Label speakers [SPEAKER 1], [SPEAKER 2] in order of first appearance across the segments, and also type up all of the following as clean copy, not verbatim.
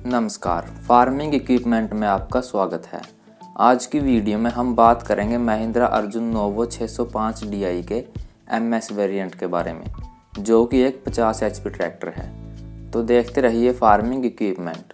[SPEAKER 1] नमस्कार, farming equipment में आपका स्वागत है। आज की वीडियो में हम बात करेंगे महिंद्रा अर्जुन नोवो 605 DI के MS वेरिएंट के बारे में, जो कि एक 50 HP ट्रैक्टर है। तो देखते रहिए फार्मिंग इक्विपमेंट।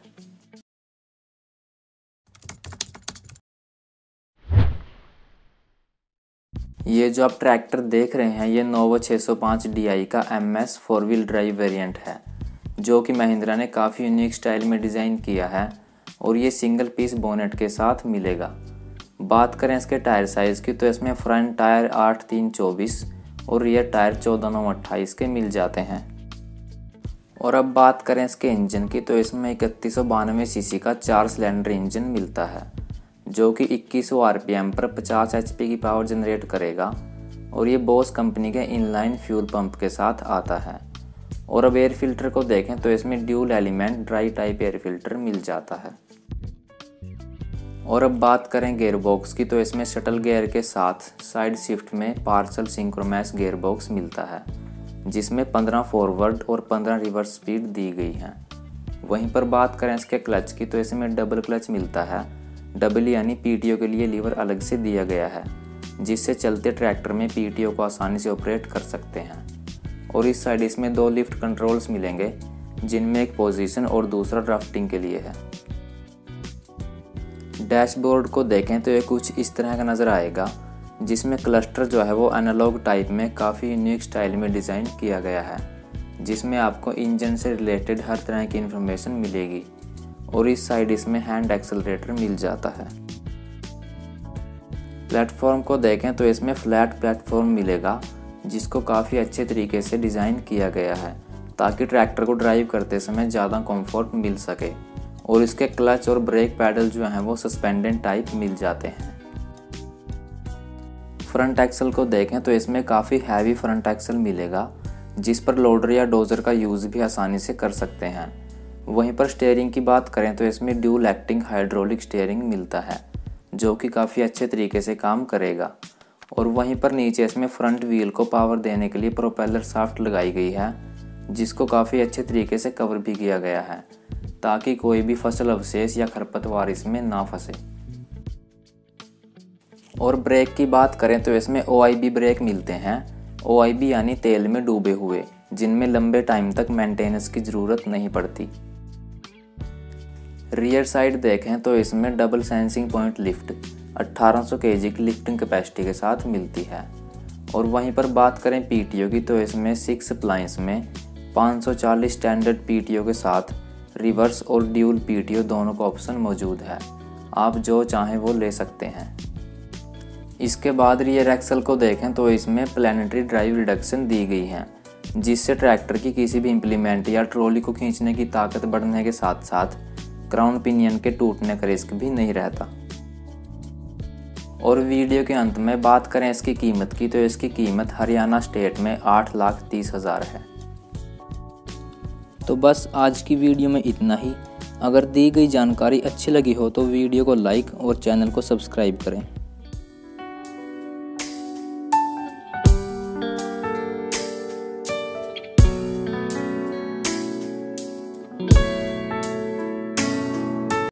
[SPEAKER 1] ये जो आप ट्रैक्टर देख रहे हैं, ये नोवो 605 DI का MS 4 व्हील ड्राइव वेरिएंट है, जो कि महिंद्रा ने काफ़ी यूनिक स्टाइल में डिज़ाइन किया है और ये सिंगल पीस बोनेट के साथ मिलेगा। बात करें इसके टायर साइज़ की, तो इसमें फ्रंट टायर 8-3-24 और रियर टायर 14-9-28 के मिल जाते हैं। और अब बात करें इसके इंजन की, तो इसमें 3192 सीसी का 4 सिलेंडर इंजन मिलता है, जो कि 2100 RPM पर 50 HP की पावर जनरेट करेगा और ये बॉस कंपनी के इनलाइन फ्यूल पंप के साथ आता है। और अब एयर फिल्टर को देखें तो इसमें dual element dry type air filter मिल जाता है। और अब बात करें गियर बॉक्स की, तो इसमें शटल गियर के साथ साइड शिफ्ट में पार्सल सिंक्रोमैस गियर बॉक्स मिलता है, जिसमें 15 फॉरवर्ड और 15 रिवर्स स्पीड दी गई है। वहीं पर बात करें इसके क्लच की, तो इसमें डबल क्लच मिलता है। डबल यानी PTO के लिए लीवर अलग से दिया गया है, जिससे चलते ट्रैक्टर में PTO को आसानी से ऑपरेट कर सकते हैं। और इस साइड इसमें 2 लिफ्ट कंट्रोल्स मिलेंगे, जिनमें एक पोजीशन और दूसरा ड्राफ्टिंग के लिए है। डैशबोर्ड को देखें तो ये कुछ इस तरह का नज़र आएगा, जिसमें क्लस्टर जो है वो एनालॉग टाइप में काफ़ी यूनिक स्टाइल में डिज़ाइन किया गया है, जिसमें आपको इंजन से रिलेटेड हर तरह की इन्फॉर्मेशन मिलेगी। और इस साइड इसमें हैंड एक्सेलरेटर मिल जाता है। प्लेटफॉर्म को देखें तो इसमें फ्लैट प्लेटफॉर्म मिलेगा, जिसको काफ़ी अच्छे तरीके से डिज़ाइन किया गया है, ताकि ट्रैक्टर को ड्राइव करते समय ज़्यादा कंफर्ट मिल सके। और इसके क्लच और ब्रेक पैडल जो हैं वो सस्पेंडेड टाइप मिल जाते हैं। फ्रंट एक्सल को देखें तो इसमें काफ़ी हैवी फ्रंट एक्सल मिलेगा, जिस पर लोडर या डोजर का यूज़ भी आसानी से कर सकते हैं। वहीं पर स्टीयरिंग की बात करें तो इसमें ड्यूल एक्टिंग हाइड्रोलिक स्टीयरिंग मिलता है, जो कि काफ़ी अच्छे तरीके से काम करेगा। और वहीं पर नीचे इसमें फ्रंट व्हील को पावर देने के लिए प्रोपेलर शाफ्ट लगाई गई है, जिसको काफ़ी अच्छे तरीके से कवर भी किया गया है, ताकि कोई भी फसल अवशेष या खरपतवार इसमें ना फंसे। और ब्रेक की बात करें तो इसमें OIB ब्रेक मिलते हैं। OIB यानी तेल में डूबे हुए, जिनमें लंबे टाइम तक मेंटेनेंस की ज़रूरत नहीं पड़ती। रियर साइड देखें तो इसमें double sensing point lift 1800 kg की लिफ्टिंग कैपेसिटी के साथ मिलती है। और वहीं पर बात करें PTO की, तो इसमें 6 अप्लायंस में 540 स्टैंडर्ड PTO के साथ रिवर्स और ड्यूल PTO दोनों का ऑप्शन मौजूद है। आप जो चाहें वो ले सकते हैं। इसके बाद रियर एक्सल को देखें तो इसमें प्लैनेटरी ड्राइव रिडक्शन दी गई है, जिससे ट्रैक्टर की किसी भी इम्प्लीमेंट या ट्रॉली को खींचने की ताकत बढ़ने के साथ साथ क्राउन पिनियन के टूटने का रिस्क भी नहीं रहता। और वीडियो के अंत में बात करें इसकी कीमत की, तो इसकी कीमत हरियाणा स्टेट में 8,30,000 है। तो बस आज की वीडियो में इतना ही। अगर दी गई जानकारी अच्छी लगी हो तो वीडियो को लाइक और चैनल को सब्सक्राइब करें।